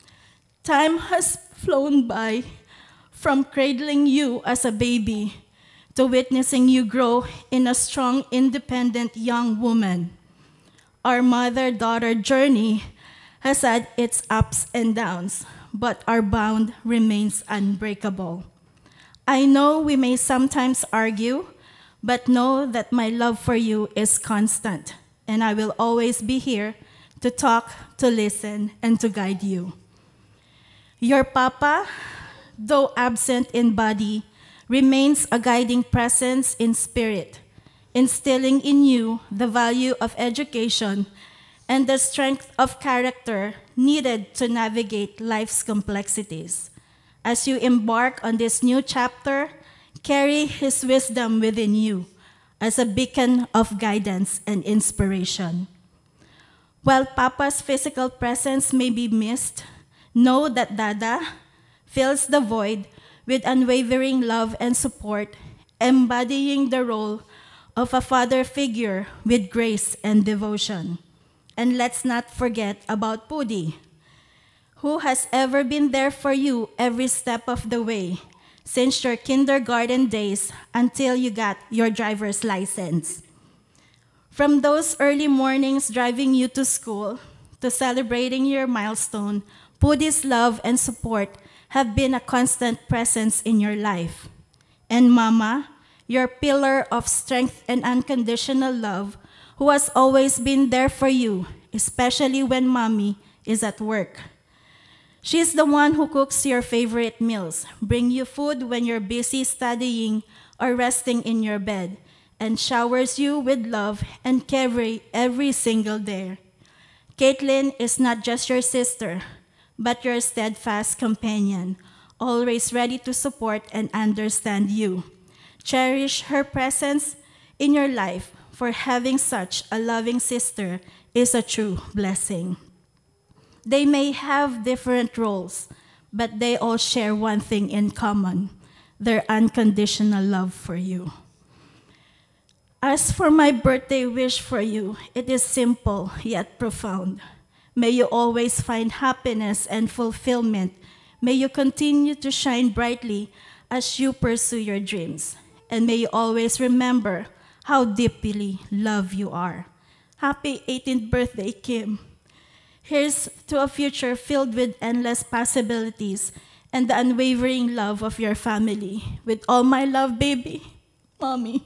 S23: Time has flown by, from cradling you as a baby to witnessing you grow in a strong, independent young woman. Our mother-daughter journey has had its ups and downs, but our bond remains unbreakable. I know we may sometimes argue, but know that my love for you is constant, and I will always be here to talk, to listen, and to guide you. Your Papa, though absent in body, remains a guiding presence in spirit, instilling in you the value of education and the strength of character needed to navigate life's complexities. As you embark on this new chapter, carry His wisdom within you as a beacon of guidance and inspiration. While Papa's physical presence may be missed, know that Dada fills the void with unwavering love and support, embodying the role of a father figure with grace and devotion. And let's not forget about Pudi, who has ever been there for you every step of the way, since your kindergarten days until you got your driver's license. From those early mornings driving you to school to celebrating your milestone, Pudi's love and support have been a constant presence in your life. And Mama,
S4: your pillar of strength and unconditional love, who has always been there for you, especially when mommy is at work. She's the one who cooks your favorite meals, bring you food when you're busy studying or resting in your bed, and showers you with love and care every single day. Caitlin is not just your sister, but your steadfast companion, always ready to support and understand you. Cherish her presence in your life, for having such a loving sister is a true blessing. They may have different roles, but they all share one thing in common: their unconditional love for you. As for my birthday wish for you, it is simple yet profound. May you always find happiness and fulfillment. May you continue to shine brightly as you pursue your dreams. And may you always remember how deeply loved you are. Happy 18th birthday, Kim. Here's to a future filled with endless possibilities and the unwavering love of your family. With all my love, baby, Mommy.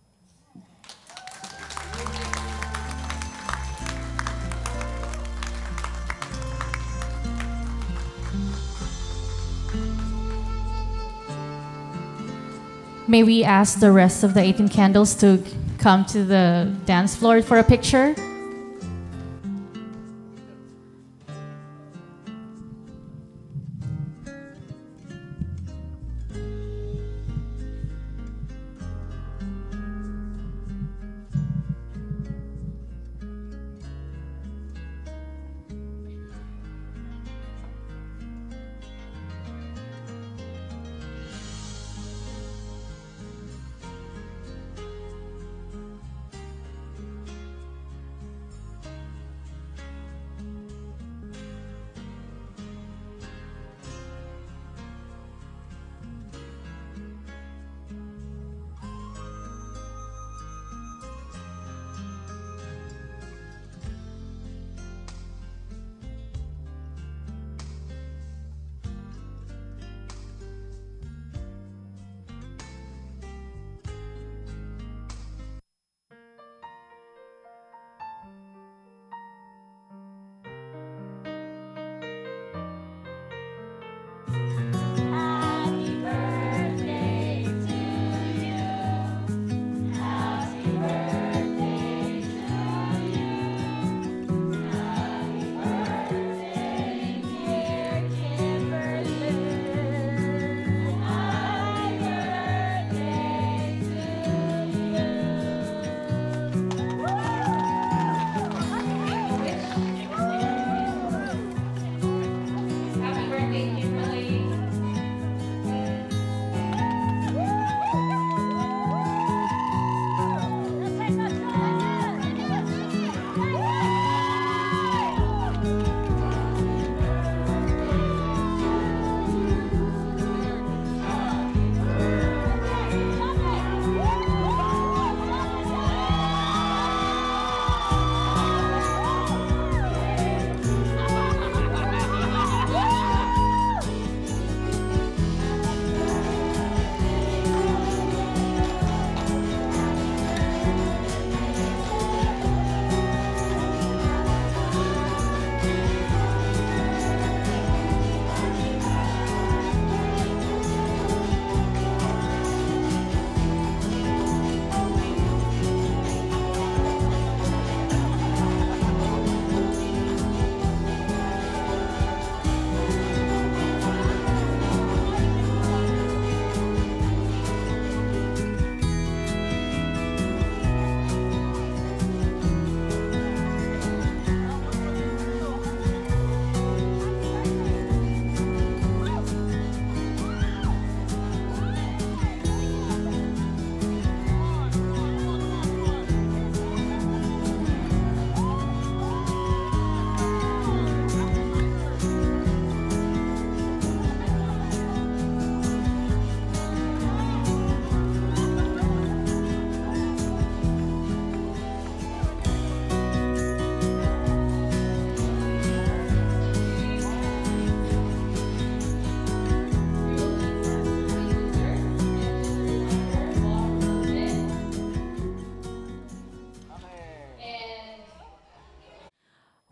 S2: May we ask the rest of the 18 candles to come to the dance floor for a picture?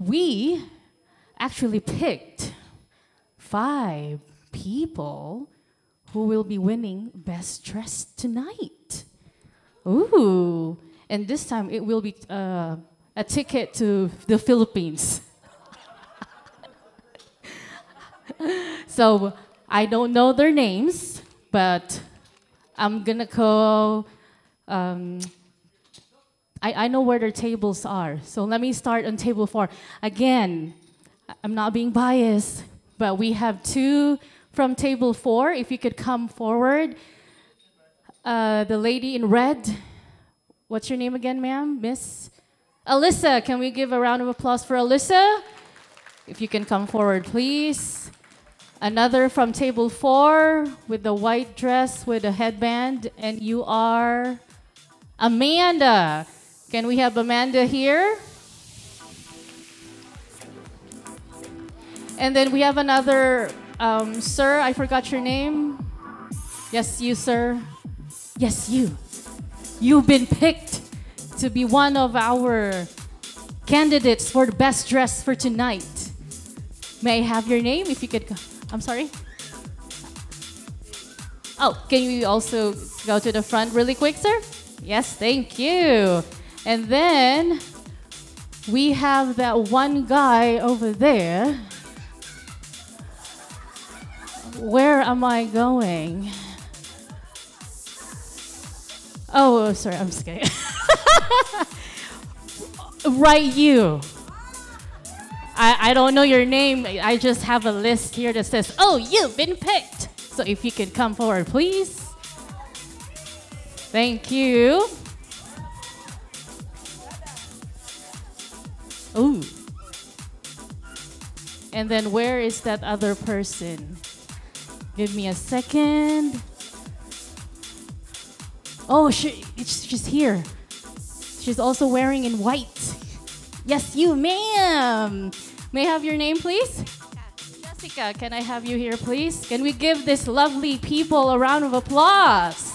S2: we actually picked 5 people who will be winning Best Dressed tonight. Ooh, and this time it will be a ticket to the Philippines. So I don't know their names, but I'm gonna go. I know where their tables are. So let me start on table 4. Again, I'm not being biased, but we have 2 from table 4. If you could come forward. The lady in red. What's your name again, ma'am? Miss Alyssa. Can we give a round of applause for Alyssa? If you can come forward, please. Another from table 4 with the white dress with a headband, and you are Amanda. Can we have Amanda here? And then we have another, sir, I forgot your name. Yes, you, sir. Yes, you. You've been picked to be one of our candidates for the best dress for tonight. May I have your name if you could? I'm sorry? Oh, can you also go to the front really quick, sir? Yes, thank you. And then we have that one guy over there. Where am I going? Oh, sorry, I'm just kidding. Right, you. I don't know your name. I just have a list here that says, oh, you've been picked. So if you could come forward, please. Thank you. Ooh. And then where is that other person? Give me a second. Oh, she's here. She's also wearing in white. Yes, you, ma'am. May I have your name, please? Jessica, can I have you here, please? Can we give this lovely people a round of applause?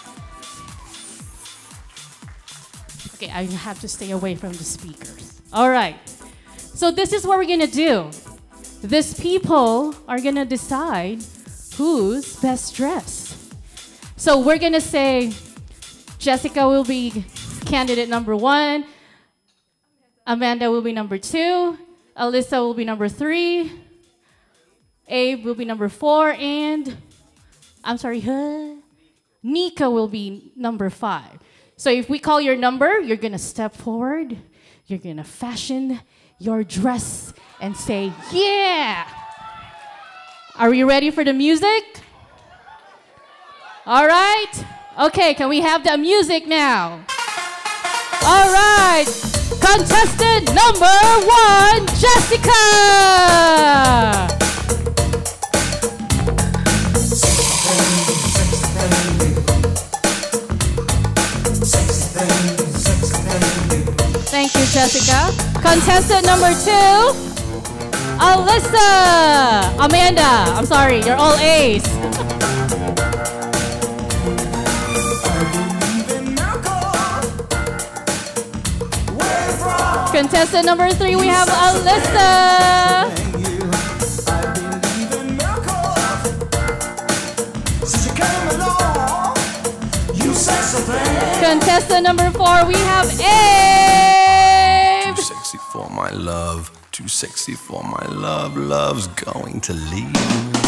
S2: Okay, I have to stay away from the speakers. All right. So this is what we're going to do. These people are going to decide who's best dressed. So we're going to say Jessica will be candidate number 1. Amanda will be number 2. Alyssa will be number 3. Abe will be number 4. And, I'm sorry, Nika will be number 5. So if we call your number, you're going to step forward. You're going to fashion your dress and say, yeah! Are we ready for the music? All right. Okay, can we have the music now? All right. Contestant number 1, Jessica! Thank you, Jessica. Contestant number 2, Alyssa! Amanda, I'm sorry, you're all A's. Contestant number 3, we have Alyssa. Contestant number 4, we have Abe.
S6: Too sexy for my love, too sexy for my love, love's going to leave.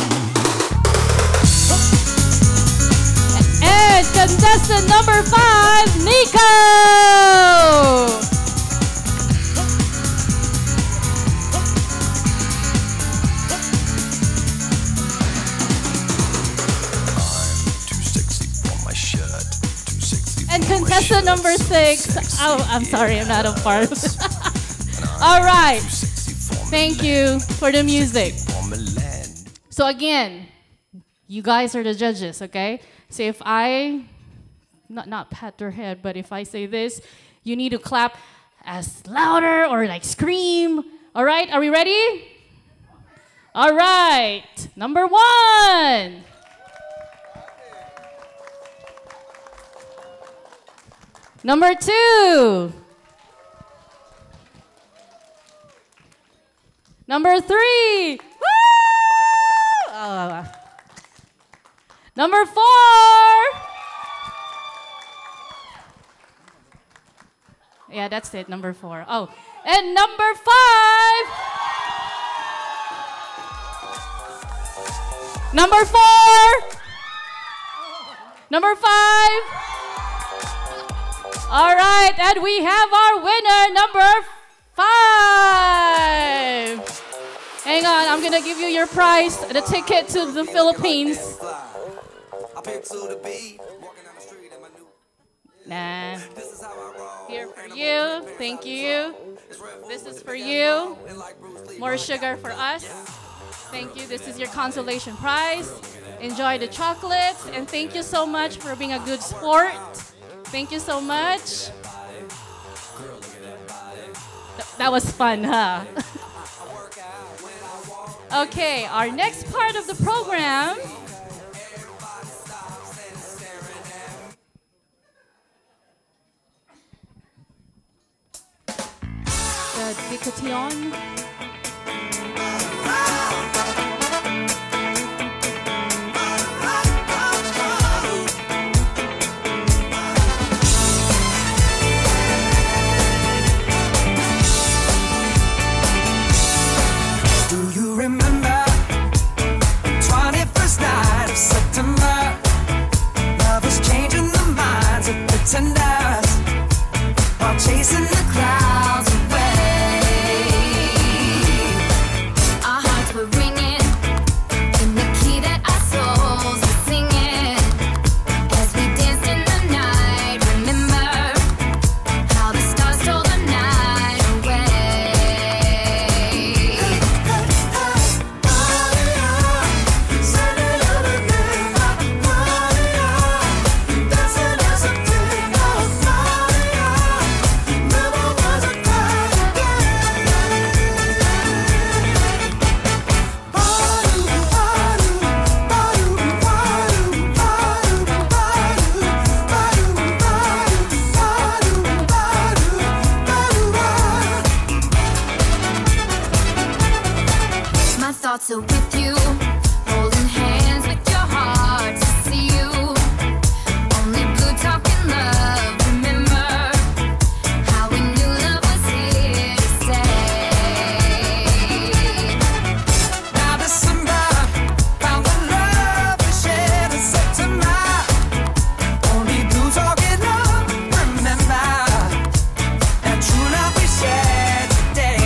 S2: And contestant number 5, Nico. And contestant number 6, oh, I'm sorry, I'm not a part. All right, thank you for the music. So again, you guys are the judges, okay? So if I, not pat their head, but if I say this, you need to clap as louder or like scream. All right, are we ready? All right, number 1. Number 2. Number 3. Woo! Number 4. Yeah, that's it, number 4. Oh, and number 5. Number 4. Number 5. All right, and we have our winner, number 5. Hang on, I'm gonna give you your prize, the ticket to the Philippines. Nah. Here for you, thank you. This is for you. More sugar for us. Thank you, this is your consolation prize. Enjoy the chocolates, and thank you so much for being a good sport. Thank you so much. That was fun, huh? Okay, our next part of the program the Dictation.
S5: Pretenders while chasing the clouds away. Our hearts were ringing in the key that our souls were singing as we danced in the night. Remember how the stars stole the night away. My thoughts are with you, holding hands with your heart to see you. Only blue talking love. Remember how we knew love was here to stay. Now December found the love we shared in September. Only blue talking love. Remember that true love we shared today.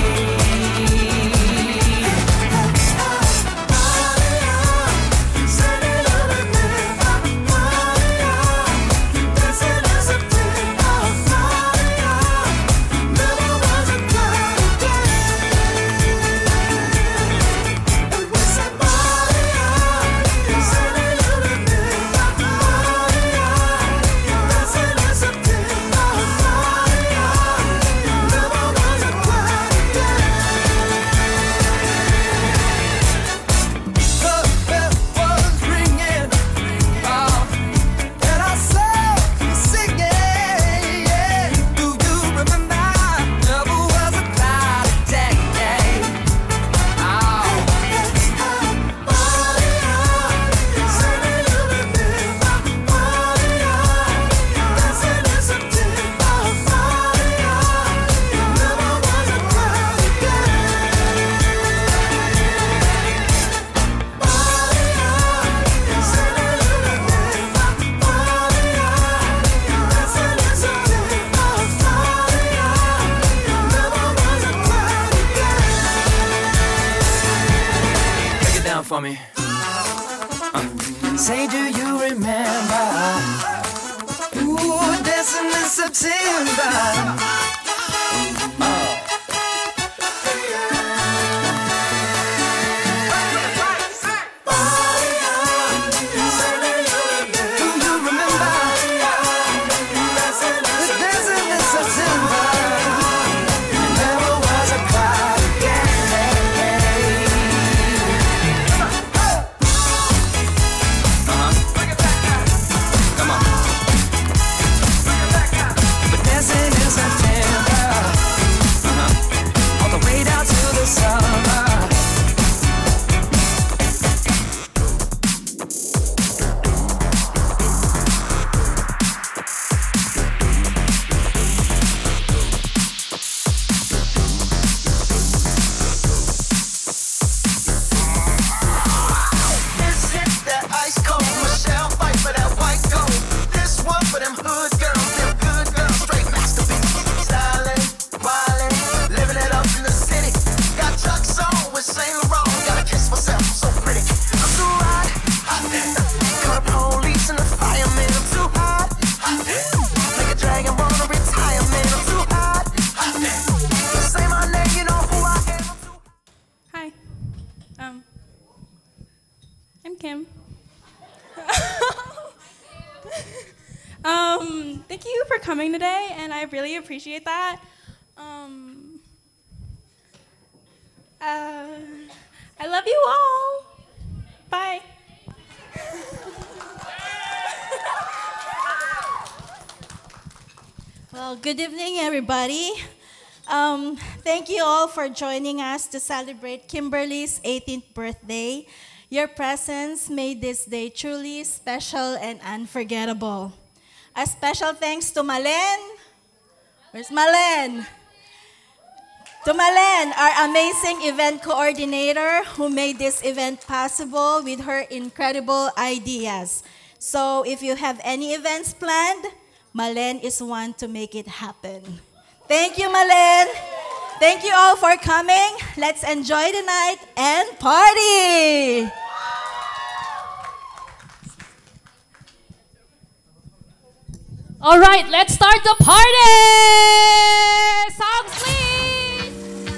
S5: For me. Say, do you remember? Ooh, dancing in September. Dancing in September.
S7: thank you for coming today, and I really appreciate that. I love you all. Bye.
S4: Well, good evening, everybody. Thank you all for joining us to celebrate Kimberly's 18th birthday. Your presence made this day truly special and unforgettable. A special thanks to Malen. Where's Malen? To Malen, our amazing event coordinator who made this event possible with her incredible ideas. So if you have any events planned, Malen is one to make it happen. Thank you, Malen. Thank you all for coming. Let's enjoy the night and party.
S9: All right, let's start the party! Songs, please!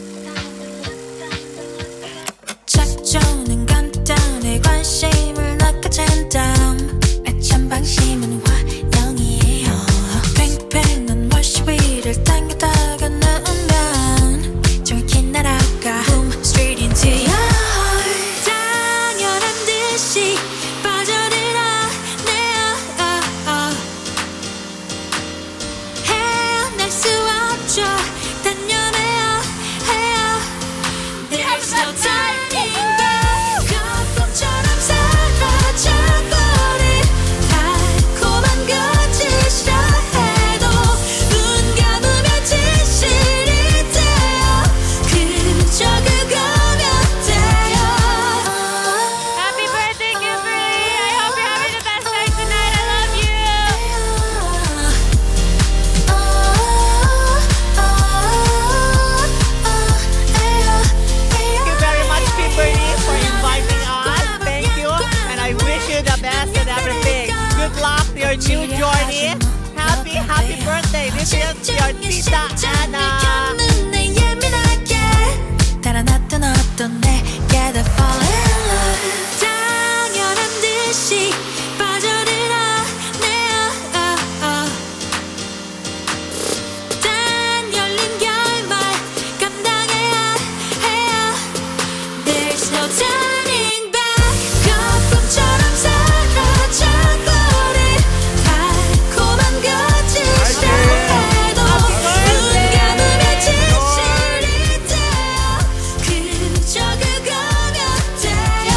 S5: 작전은 간단해 관심을 낚아챈 다음 애찬 방심은 환영이에요 팽팽한 월시 위를 당겨다가 넣으면 정확히 날아가 Boom straight into your heart 당연한 듯이 빠져들어 헤어날 수 없죠 단연해요 해요 There's no turning back 거품처럼 사라져버린 달콤한 거짓이라 해도 눈 감으면 진실이 돼요 그저 그거면 돼요
S9: Happy birthday, Kimberly! I hope you're having the best night tonight. I love you!
S10: Thank you very much, Kimberly, for inviting us. Thank you, and I wish you the best and everything. Good luck to your new journey. Happy birthday. This is your Tita Anna.
S5: 눈에 예민하게 달아났던 어떤 내게 다 fall in love 당연한 듯이 빠져들어내요 단 열린 결말 감당해야 해요 There's no turning back 거품처럼 사라져버린 달콤한 거짓이라 해도 눈 감으면 진실이 돼요 그저 그거면 돼요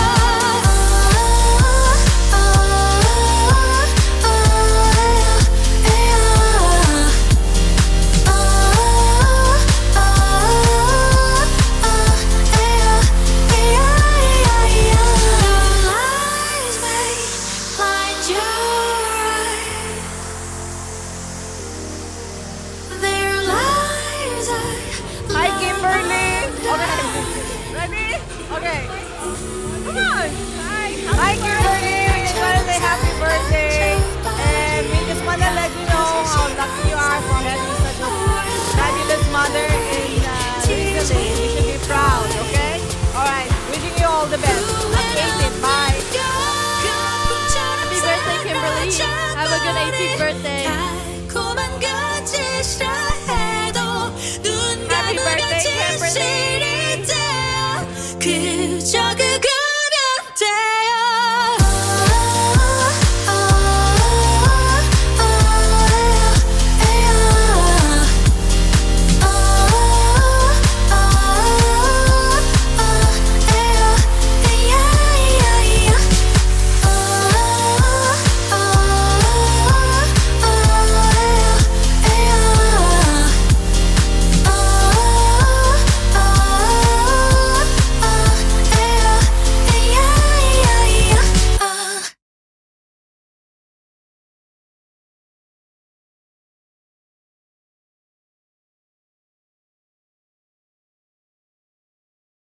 S5: Lies may blind your eyes Their lies are
S10: Hi, Kimberly. Okay. Ready? Okay. Come on. Hi, Kimberly. We just want to say happy birthday. And we just want to let you know how lucky you are for having such a fabulous mother in Italy. You should be proud, okay? All right. Wishing you all the best. Happy 18th. Bye.
S9: Happy birthday, Kimberly! Have a good 18th birthday!
S5: 달콤한 거짓이라 해도 눈
S10: Happy
S5: 감으면
S10: birthday, Kimberly.